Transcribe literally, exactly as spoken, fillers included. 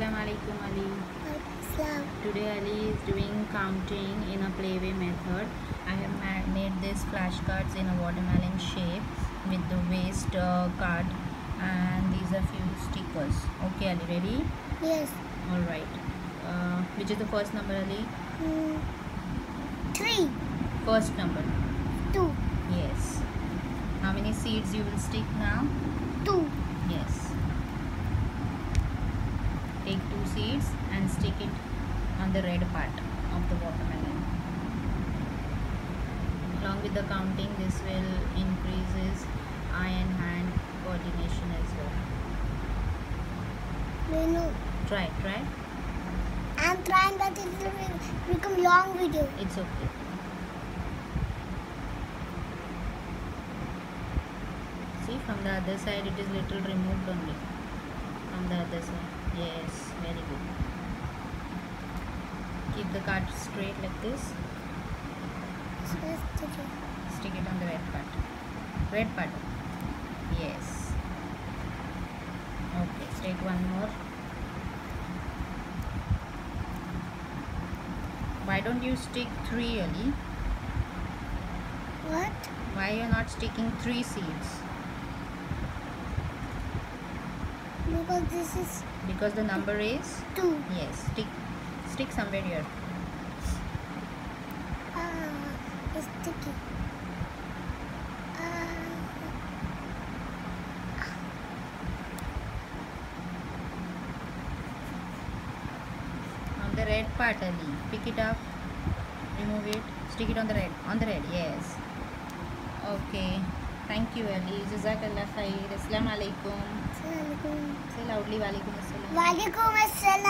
Assalamualaikum Ali. Islam. Today Ali is doing counting in a playway method. I have made these flashcards in a watermelon shape with the waist uh, card, and these are few stickers. Okay Ali, ready? Yes. Alright. Uh, which is the first number Ali? Mm. Three. First number. Two. Yes. How many seeds you will stick now? Two. Yes. Take two seeds and stick it on the red part of the watermelon. Along with the counting, this will increases eye and hand coordination as well. No, no. Try, try. I'm trying, but it will become long video. It's okay. See, from the other side it is little removed only. From the other side. Yes, very good. Keep the card straight like this. Stick it on the red part. Red part. Yes. Okay, take one more. Why don't you stick three, Ali? What? Why you are not sticking three seeds? Because this is Because the number is two. yes. Stick, stick somewhere here. Ah, it's sticky. Ah. On the red part, Ali. Pick it up. Remove it. Stick it on the red. On the red. Yes. Okay. Thank you, Ali. Jazakallah khair. Assalamu alaikum. Assalamualaikum. Say loudly. Walaikum assalam. Walaikum assalam.